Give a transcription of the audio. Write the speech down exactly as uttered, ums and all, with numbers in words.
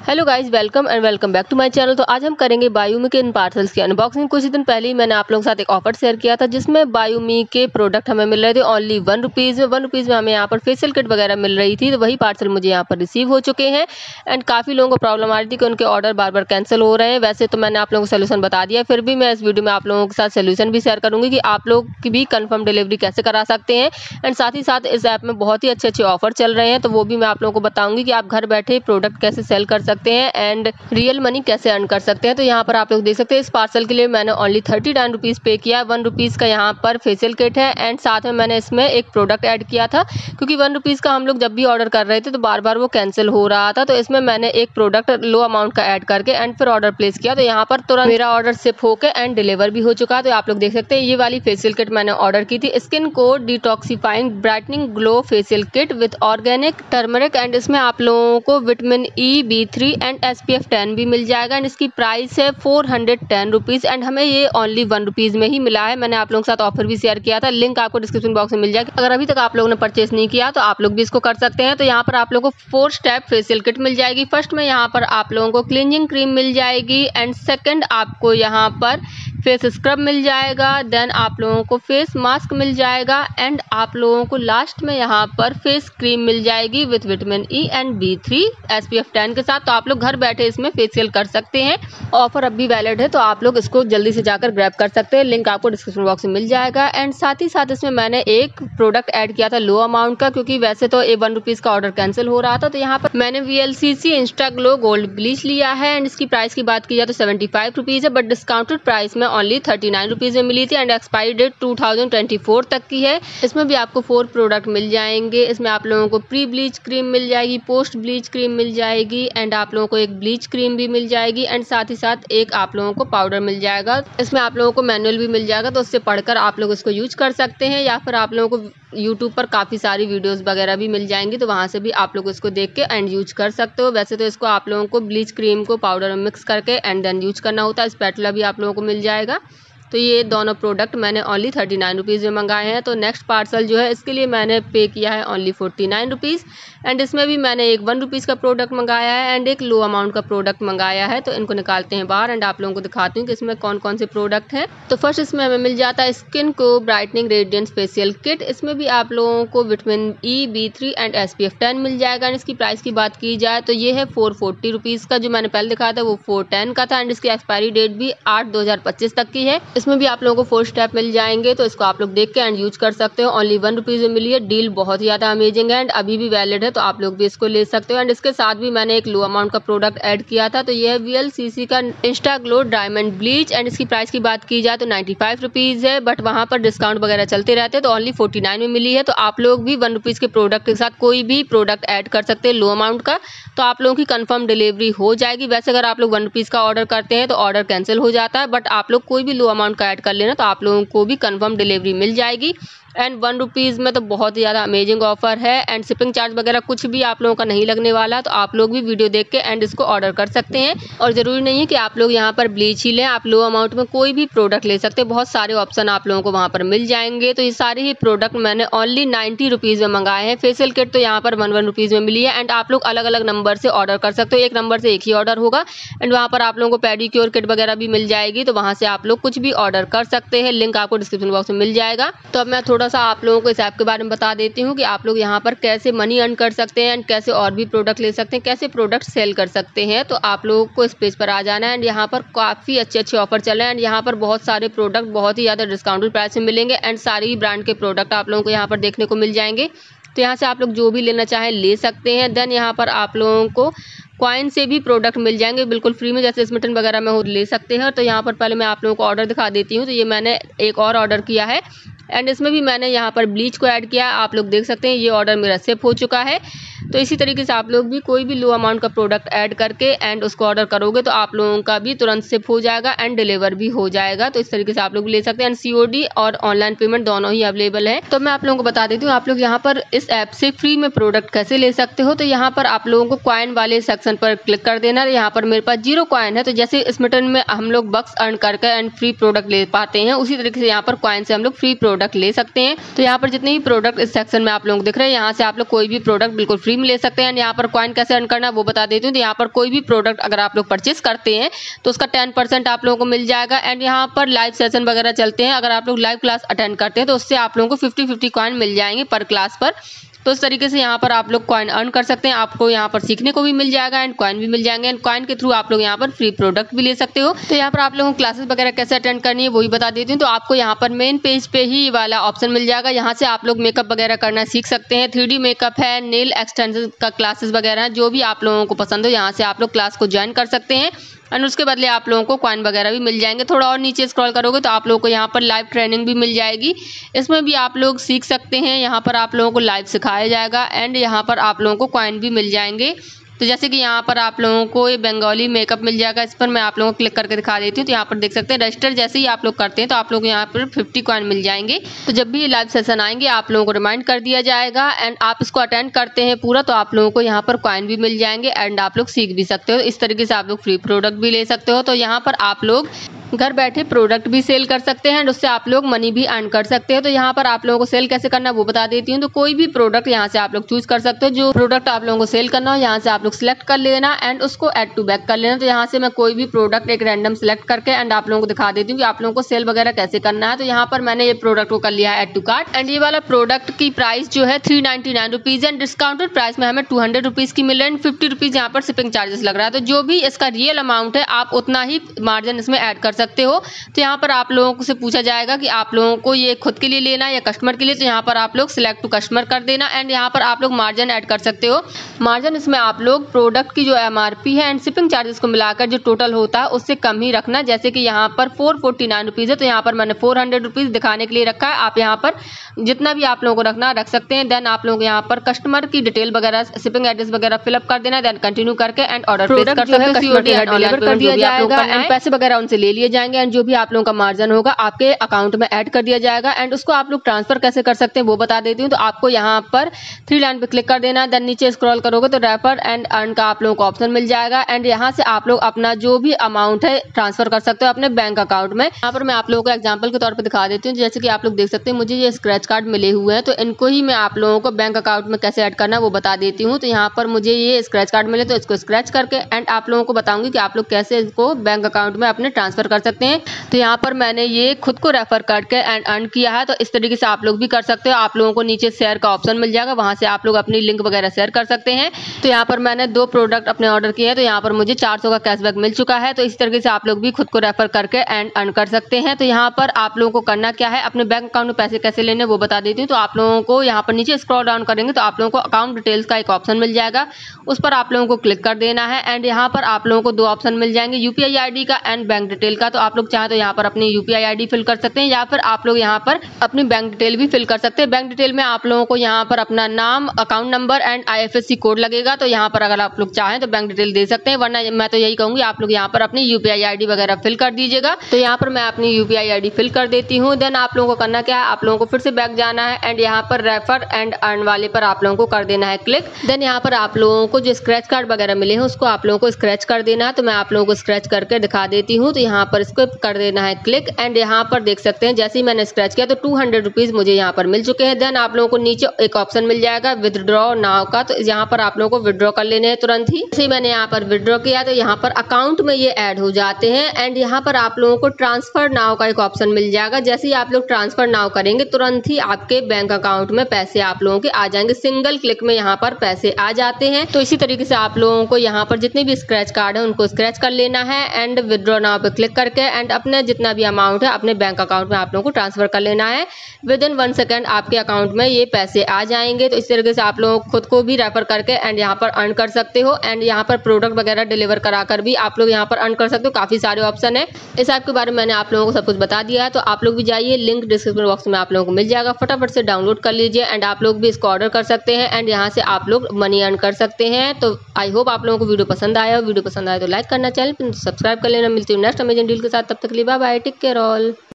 Hello guys, welcome and welcome back to my channel. तो आज हम करेंगे बायोमी के इन पार्सल्स की अनबॉक्सिंग। कुछ दिन पहले ही मैंने आप लोगों के साथ एक ऑफर शेयर किया था जिसमें बायोमी के प्रोडक्ट हमें मिल रहे थे ओनली वन रुपीज़ में। वन रुपीज़ में हमें यहाँ पर फेशियल किट वगैरह मिल रही थी। तो वही पार्सल मुझे यहाँ पर रिसीव हो चुके हैं एंड काफ़ी लोगों को प्रॉब्लम आ रही थी कि उनके ऑर्डर बार बार कैंसिल हो रहे हैं। वैसे तो मैंने आप लोगों को सोल्यूशन बता दिया, फिर भी मैं इस वीडियो में आप लोगों के साथ सोल्यूशन भी शेयर करूँगी कि आप लोग की भी कन्फर्म डिलीवरी कैसे करा सकते हैं। एंड साथ ही साथ इस ऐप में बहुत ही अच्छे अच्छे ऑफर चल रहे हैं, तो वो भी मैं आप लोगों को बताऊँगी कि आप घर बैठे प्रोडक्ट कैसे सेल कर सकते हैं एंड रियल मनी कैसे अर्न कर सकते हैं। तो यहाँ पर आप लोग देख सकते हैं इस पार्सल के लिए मैंने ओनली थर्टी नाइन रुपीज़ पे किया। वन रुपीज़ का यहाँ पर फेशियल किट है एंड साथ में मैंने इसमें एक प्रोडक्ट ऐड किया था, क्योंकि वन रुपीज़ का हम लोग जब भी ऑर्डर कर रहे थे तो बार बार वो कैंसिल हो रहा था। तो इसमें मैंने एक प्रोडक्ट लो अमाउंट का ऐड करके एंड फिर ऑर्डर प्लेस किया। तो यहाँ पर तुरंत मेरा ऑर्डर शिप होकर एंड डिलीवर भी हो चुका है। तो आप लोग देख सकते हैं ये वाली फेशियल किट मैंने ऑर्डर की थी, स्किन को detoxifying brightening glow facial kit with organic turmeric. And इसमें आप लोगों को vitamin E, B three and S P F ten भी मिल जाएगा। एंड इसकी प्राइस है four hundred ten rupees and हमें ये ओनली वन रुपीज़ में ही मिला है। मैंने आप लोगों के साथ ऑफर भी शेयर किया था, लिंक आपको डिस्क्रिप्शन बॉक्स में मिल जाएगा। अगर अभी तक आप लोगों ने परचेस नहीं किया तो आप लोग भी इसको कर सकते हैं। तो यहाँ पर आप लोगों को फोर स्टेप फेशियल किट मिल जाएगी। फर्स्ट में यहाँ पर आप लोगों को क्लींजिंग क्रीम मिल जाएगी एंड सेकेंड आपको यहाँ पर फेस स्क्रब मिल जाएगा। देन आप लोगों को फेस मास्क मिल जाएगा एंड आप लोगों को लास्ट में यहाँ पर फेस क्रीम मिल जाएगी with vitamin E and B three S P F ten के साथ। तो आप लोग घर बैठे इसमें फेशियल कर सकते हैं। ऑफर अब भी वैलिड है, तो आप लोग इसको जल्दी से जाकर ग्रैब कर सकते हैं। लिंक आपको डिस्क्रिप्शन बॉक्स में मिल जाएगा। एंड साथ ही साथ इसमें मैंने एक प्रोडक्ट ऐड किया था लो अमाउंट का, क्योंकि वैसे तो ए वन रुपीज़ का ऑर्डर कैंसिल हो रहा था। तो यहाँ पर मैंने V L C C insta glow gold bleach लिया है एंड इसकी प्राइस की बात की जाए तो सेवेंटी फाइव रुपीज़ है, बट डिस्काउंटेड प्राइस में ओनली थर्टी नाइन रुपीज़ में मिली थी and expiry date two thousand twenty four तक की है। इसमें भी आपको फोर प्रोडक्ट मिल जाएंगे। इसमें आप लोगों को प्री ब्लीच क्रीम मिल जाएगी, पोस्ट ब्लीच क्रीम मिल जाएगी एंड आप लोगों को एक ब्लीच क्रीम भी मिल जाएगी एंड साथ ही साथ एक आप लोगों को पाउडर मिल जाएगा। इसमें आप लोगों को मैनुअल भी मिल जाएगा, तो उससे पढ़कर आप लोग इसको यूज कर सकते हैं, या फिर आप लोगों को यूट्यूब पर काफ़ी सारी वीडियोस वगैरह भी मिल जाएंगी, तो वहाँ से भी आप लोग इसको देख के एंड यूज कर सकते हो। वैसे तो इसको आप लोगों को ब्लीच क्रीम को पाउडर में मिक्स करके एंड देन यूज करना होता है। स्पैटुला भी आप लोगों को मिल जाएगा। तो ये दोनों प्रोडक्ट मैंने ओनली थर्टी नाइन रुपीज़ में मंगाए हैं। तो नेक्स्ट पार्सल जो है इसके लिए मैंने पे किया है only forty nine rupees and इसमें भी मैंने एक वन रुपीज़ का प्रोडक्ट मंगाया है एंड एक लो अमाउंट का प्रोडक्ट मंगाया है। तो इनको निकालते हैं बाहर एंड आप लोगों को दिखाती हूँ कि इसमें कौन कौन से प्रोडक्ट हैं। तो फर्स्ट इसमें हमें मिल जाता है स्किन को ब्राइटनिंग रेडियंस फेशियल किट। इसमें भी आप लोगों को vitamin E, B three and S P F ten मिल जाएगा एंड इसकी प्राइस की बात की जाए तो ये है फोर फोर्टी रुपीज़ का। जो मैंने पहले दिखाया था वो फोर टेन का था एंड इसकी एक्सपायरी डेट भी आठ दो हज़ार पच्चीस तक की है। इसमें भी आप लोगों को फोर स्टेप मिल जाएंगे, तो इसको आप लोग देख के एंड यूज कर सकते हो। ओनली वन रुपीज़ में मिली है। डील बहुत ही ज़्यादा अमेजिंग है एंड अभी भी वैलिड है, तो आप लोग भी इसको ले सकते हो। एंड इसके साथ भी मैंने एक लो अमाउंट का प्रोडक्ट ऐड किया था, तो ये है वी एल सी सी का insta glow diamond bleach and इसकी प्राइस की बात की जाए तो नाइन्टी फाइव रुपीज़ है, बट वहाँ पर डिस्काउंट वगैरह चलते रहते हैं, तो ओनली फोर्टी नाइन में मिली है। तो आप लोग भी वन रुपीज़ के प्रोडक्ट के साथ कोई भी प्रोडक्ट ऐड कर सकते हैं लो अमाउंट का, तो आप लोगों की कंफर्म डिलीवरी हो जाएगी। वैसे अगर आप लोग वन रुपीज़ का ऑर्डर करते हैं तो ऑर्डर कैंसिल हो जाता है, बट आप लोग कोई भी लो अमाउंट का ऐड कर लेना तो आप लोगों को भी कंफर्म डिलीवरी मिल जाएगी। एंड वन रुपीज़ में तो बहुत ही ज़्यादा अमेजिंग ऑफर है एंड शिपिंग चार्ज वगैरह कुछ भी आप लोगों का नहीं लगने वाला, तो आप लोग भी वीडियो देख के एंड इसको ऑर्डर कर सकते हैं। और ज़रूरी नहीं है कि आप लोग यहाँ पर ब्लीच ही लें, आप लो अमाउंट में कोई भी प्रोडक्ट ले सकते हैं। बहुत सारे ऑप्शन आप लोगों को वहाँ पर मिल जाएंगे। तो ये सारे ही प्रोडक्ट मैंने ओनली नाइन्टी रुपीज़ में मंगाए हैं। फेशियल किट तो यहाँ पर वन वन रुपीज़ में मिली है एंड आप लोग अलग अलग नंबर से ऑर्डर कर सकते हो। एक नंबर से एक ही ऑर्डर होगा एंड वहाँ पर आप लोगों को पेडिक्योर किट वगैरह भी मिल जाएगी, तो वहाँ से आप लोग कुछ भी ऑर्डर कर सकते हैं। लिंक आपको डिस्क्रिप्शन बॉक्स में मिल जाएगा। तो अब मैं थोड़ा सा आप लोगों को ऐप के बारे में बता देती हूँ कि आप लोग यहाँ पर कैसे मनी अर्न कर सकते हैं एंड कैसे और भी प्रोडक्ट ले सकते हैं, कैसे प्रोडक्ट सेल कर सकते हैं। तो आप लोगों को इस पेज पर आ जाना है एंड यहाँ पर काफ़ी अच्छे अच्छे ऑफर चल रहे हैं एंड यहाँ पर बहुत सारे प्रोडक्ट बहुत ही ज़्यादा डिस्काउंटेड प्राइस में मिलेंगे एंड सारी ही ब्रांड के प्रोडक्ट आप लोगों को यहाँ पर देखने को मिल जाएंगे। तो यहाँ से आप लोग जो भी लेना चाहें ले सकते हैं। देन यहाँ पर आप लोगों को कॉइन से भी प्रोडक्ट मिल जाएंगे बिल्कुल फ्री में, जैसे स्मिटन वगैरह में हो ले सकते हैं। तो यहाँ पर पहले मैं आप लोगों को ऑर्डर दिखा देती हूँ। तो ये मैंने एक और ऑर्डर किया है एंड इसमें भी मैंने यहाँ पर ब्लीच को ऐड किया। आप लोग देख सकते हैं ये ऑर्डर मेरा शिप हो चुका है। तो इसी तरीके से आप लोग भी कोई भी लो अमाउंट का प्रोडक्ट ऐड करके एंड उसको ऑर्डर करोगे तो आप लोगों का भी तुरंत शिप हो जाएगा एंड डिलीवर भी हो जाएगा। तो इस तरीके से आप लोग ले सकते हैं एंड सीओडी और ऑनलाइन पेमेंट दोनों ही अवेलेबल है। तो मैं आप लोगों को बता देती हूँ आप लोग यहाँ पर इस ऐप से फ्री में प्रोडक्ट कैसे ले सकते हो। तो यहाँ पर आप लोगों को कॉइन वाले सेक्शन पर क्लिक कर देना। यहाँ पर मेरे पास जीरो कॉइन है, तो जैसे स्मिटन में हम लोग बक्स अर्न करके एंड फ्री प्रोडक्ट ले पाते हैं, उसी तरीके से यहाँ पर कॉइन से हम लोग फ्री प्रोडक्ट ले सकते हैं। तो यहाँ पर जितने भी प्रोडक्ट इस सेक्शन में आप लोगों को दिख रहे हैं, यहाँ से आप लोग कोई भी प्रोडक्ट बिल्कुल फ्री में ले सकते हैं। यहाँ पर कॉइन कैसे अर्न करना है वो बता देती हूँ। तो यहाँ पर कोई भी प्रोडक्ट अगर आप लोग परचेस करते हैं तो उसका टेन परसेंट आप लोगों को मिल जाएगा। एंड यहाँ पर लाइव सेशन वगैरह चलते हैं, अगर आप लोग लाइव क्लास अटेंड करते हैं तो उससे आप लोगों को फिफ्टी फिफ्टी कॉइन मिल जाएंगे पर क्लास पर। तो इस तरीके से यहाँ पर आप लोग कॉइन अर्न कर सकते हैं। आपको यहाँ पर सीखने को भी मिल जाएगा एंड कॉइन भी मिल जाएंगे। एंड कॉइन के थ्रू आप लोग यहाँ पर फ्री प्रोडक्ट भी ले सकते हो। तो यहाँ पर आप लोगों को क्लासेस वगैरह कैसे अटेंड करनी है वही बता देती हूँ। तो आपको यहाँ पर मेन पेज पे ही वाला ऑप्शन मिल जाएगा, यहाँ से आप लोग मेकअप वगैरह करना सीख सकते हैं। थ्री डी मेकअप है, नेल एक्सटेंशन का क्लासेस वगैरह है, जो भी आप लोगों को पसंद हो यहाँ से आप लोग क्लास को ज्वाइन कर सकते हैं। एंड उसके बदले आप लोगों को कॉइन वगैरह भी मिल जाएंगे। थोड़ा और नीचे स्क्रॉल करोगे तो आप लोगों को यहाँ पर लाइव ट्रेनिंग भी मिल जाएगी, इसमें भी आप लोग सीख सकते हैं। यहाँ पर आप लोगों को लाइव सिखाया जाएगा एंड यहाँ पर आप लोगों को कॉइन भी मिल जाएंगे। तो जैसे कि यहाँ पर आप लोगों को ये बंगाली मेकअप मिल जाएगा, इस पर मैं आप लोगों को क्लिक करके दिखा देती हूँ। तो यहाँ पर देख सकते हैं रजिस्टर जैसे ही आप लोग करते हैं तो आप लोग यहाँ पर फिफ्टी कॉइन मिल जाएंगे। तो जब भी ये लाइव सेशन आएंगे आप लोगों को रिमाइंड कर दिया जाएगा एंड आप इसको अटेंड करते हैं पूरा तो आप लोगों को यहाँ पर कॉइन भी मिल जाएंगे एंड आप लोग सीख भी सकते हो। इस तरीके से आप लोग फ्री प्रोडक्ट भी ले सकते हो। तो यहाँ पर आप लोग घर बैठे प्रोडक्ट भी सेल कर सकते हैं एंड उससे आप लोग मनी भी अर्न कर सकते हो। तो यहाँ पर आप लोगों को सेल कैसे करना है वो बता देती हूँ। तो कोई भी प्रोडक्ट यहाँ से आप लोग चूज कर सकते हो, जो प्रोडक्ट आप लोगों को सेल करना हो यहाँ से आप लोग सिलेक्ट कर लेना एंड उसको ऐड टू बैक कर लेना। तो यहाँ से मैं कोई भी प्रोडक्ट एक रैंडम सिलेक्ट करके एंड आप लोगों को दिखा देती हूँ कि आप लोगों को सेल वगैरह कैसे करना है। तो यहाँ पर मैंने ये प्रोडक्ट को कर लिया है ऐड टू कार्ट एंड ये वाला प्रोडक्ट की प्राइस जो है three ninety nine rupees and discounted price में हमें टू हंड्रेड रुपीज की मिल रही है एंड फिफ्टी रुपीज यहाँ पर शिपिंग चार्जेस लग रहा है। तो जो भी इसका रियल अमाउंट है आप उतना ही मार्जिन इसमें ऐड कर सकते हो। तो यहाँ पर आप लोगों से पूछा जाएगा कि आप लोगों को ये खुद के लिए लेना है या कस्टमर के लिए। तो यहाँ पर आप लोग सिलेक्ट टू कस्टमर कर देना एंड यहाँ पर आप लोग मार्जिन ऐड कर सकते हो। मार्जिन इसमें आप लोग प्रोडक्ट की जो एमआरपी है एंड शिपिंग चार्जेस को मिलाकर जो टोटल होता है उससे कम ही रखना। जैसे कि यहाँ पर फोर फोर्टी नाइन रुपीज़ है तो यहाँ पर मैंने फोर हंड्रेड रुपीज़ दिखाने के लिए रखा है। आप यहाँ पर जितना भी आप लोगों को रखना रख सकते हैं। देन आप लोग यहाँ पर कस्टमर की डिटेल वगैरह शिपिंग एड्रेस वगैरह फिलअप कर देना। देन कंटिन्यू करके एंड ऑर्डर प्लेस कर सकते हैं। सीओडी एंड डिलीवर कर दिया जाएगा एंड पैसे वगैरह उनसे ले लिए जाएंगे एंड जो भी आप लोगों का मार्जिन होगा आपके अकाउंट में ऐड कर दिया जाएगा। एंड उसको आप लोग ट्रांसफर कैसे कर सकते हैं वो बता देती हूँ। तो आपको यहाँ पर थ्री लाइन पे क्लिक कर देना, देन नीचे स्क्रॉल करोगे तो रेफर एंड अर्न का आप लोगों को ऑप्शन मिल जाएगा एंड यहाँ से आप लोग अपना जो भी अमाउंट है ट्रांसफर कर सकते हो अपने बैंक अकाउंट में। यहाँ पर मैं आप लोगों को एग्जाम्पल के तौर पर दिखा देती हूँ। जैसे कि आप लोग देख सकते हैं मुझे ये स्क्रैच कार्ड मिले हुए हैं तो इनको ही मैं आप लोगों को बैंक अकाउंट में कैसे ऐड करना है वो बता देती हूँ। तो यहाँ पर मुझे ये स्क्रैच कार्ड मिले तो इसको स्क्रैच करके एंड आप लोगों को बताऊंगी कि आप लोग कैसे इसको बैंक अकाउंट में अपने ट्रांसफर कर सकते हैं। तो यहाँ पर मैंने ये खुद को रेफर करके एंड अर्न किया है। तो इस तरीके से आप लोग भी कर सकते हो। आप लोगों को नीचे शेयर का ऑप्शन मिल जाएगा, वहां से आप लोग अपनी लिंक वगैरह शेयर कर सकते हैं। तो यहाँ पर मैंने दो प्रोडक्ट अपने ऑर्डर किए हैं तो यहाँ पर मुझे चार सौ का कैशबैक मिल चुका है। तो इस तरीके से आप लोग भी खुद को रेफर करके एंड अर्न कर सकते हैं। तो यहाँ पर आप लोगों को करना क्या है, अपने बैंक अकाउंट में पैसे कैसे लेने वो बता देती हूँ। तो आप लोगों को यहाँ पर नीचे स्क्रॉल डाउन करेंगे तो आप लोगों को अकाउंट डिटेल्स का एक ऑप्शन मिल जाएगा, उस पर आप लोगों को क्लिक कर देना है एंड यहाँ पर आप लोगों को दो ऑप्शन मिल जाएंगे, यूपीआई आईडी का एंड बैंक डिटेल का। तो आप लोग चाहे तो यहाँ पर अपनी यूपीआई आईडी फिल कर सकते हैं या फिर आप लोग यहाँ पर अपनी बैंक डिटेल भी फिल कर सकते हैं। बैंक डिटेल में आप लोगों को यहाँ पर अपना नाम, account number and IFSC code लगेगा। तो यहाँ पर अगर आप लोग चाहें तो बैंक डिटेल दे सकते हैं, वरना मैं तो यही कहूंगी आप लोग यहाँ पर अपनी यूपीआई आईडी वगैरह फिल कर दीजिएगा। तो यहाँ पर मैं अपनी यूपीआई आईडी फिल कर देती हूँ। देन आप लोगों को करना क्या है, आप लोगों को फिर से बैक जाना है एंड यहाँ पर रेफर एंड अर्न वाले पर आप लोगों को कर देना है क्लिक। देन यहाँ पर आप लोगों को जो स्क्रैच कार्ड वगैरह मिले हैं उसको आप लोगों को स्क्रैच कर देना है। तो मैं आप लोगों को स्क्रैच करके दिखा देती हूँ। तो यहाँ पर इसको कर देना है क्लिक एंड यहाँ पर देख सकते हैं जैसे ही मैंने स्क्रैच किया तो टू हंड्रेड रुपीज मुझे यहाँ पर मिल चुके हैं। देन आप लोगों को नीचे एक ऑप्शन मिल जाएगा विदड्रॉ नाउ का। तो यहाँ पर आप लोगों को विदड्रॉ कर लेने हैं तुरंत ही। जैसे मैंने यहाँ पर विदड्रॉ किया तो यहाँ पर अकाउंट में ये ऐड हो जाते हैं एंड यहाँ पर आप लोगों को ट्रांसफर नाउ का एक ऑप्शन मिल जाएगा। जैसे ही आप लोग ट्रांसफर नाउ करेंगे तुरंत ही आपके बैंक अकाउंट में पैसे आप लोगों के आ जाएंगे, सिंगल क्लिक में यहाँ पर पैसे आ जाते हैं। तो इसी तरीके से आप लोगों को यहाँ पर जितने भी स्क्रैच कार्ड है उनको स्क्रैच कर लेना है एंड विदड्रॉ नाउ पे क्लिक करके एंड अपने जितना भी अमाउंट है अपने बैंक अकाउंट में आप लोगों को ट्रांसफर कर लेना है। विद इन वन सेकेंड आपके अकाउंट में ये पैसे आ जाएंगे। तो इस तरीके से आप लोग खुद को भी रेफर करके एंड यहाँ पर अर्न कर सकते हो एंड यहाँ पर प्रोडक्ट वगैरह डिलीवर कराकर भी आप लोग यहाँ पर अर्न कर सकते हो। काफी सारे ऑप्शन है। इस ऐप के बारे में मैंने आप लोगों को सब कुछ बता दिया है। तो आप लोग भी जाइए, लिंक डिस्क्रिप्शन बॉक्स में आप लोगों को मिल जाएगा, फटाफट से डाउनलोड कर लीजिए एंड आप लोग भी इसको ऑर्डर कर सकते हैं एंड यहाँ से आप लोग मनी अर्न कर सकते हैं। तो आई होप आप लोगों को वीडियो पसंद आया। वीडियो पसंद आया तो लाइक करना, चैनल सब्सक्राइब कर लेना। मिलती हूँ नेक्स्ट अमेजिंग डील के साथ, तब तक के लिए bye bye, take care all.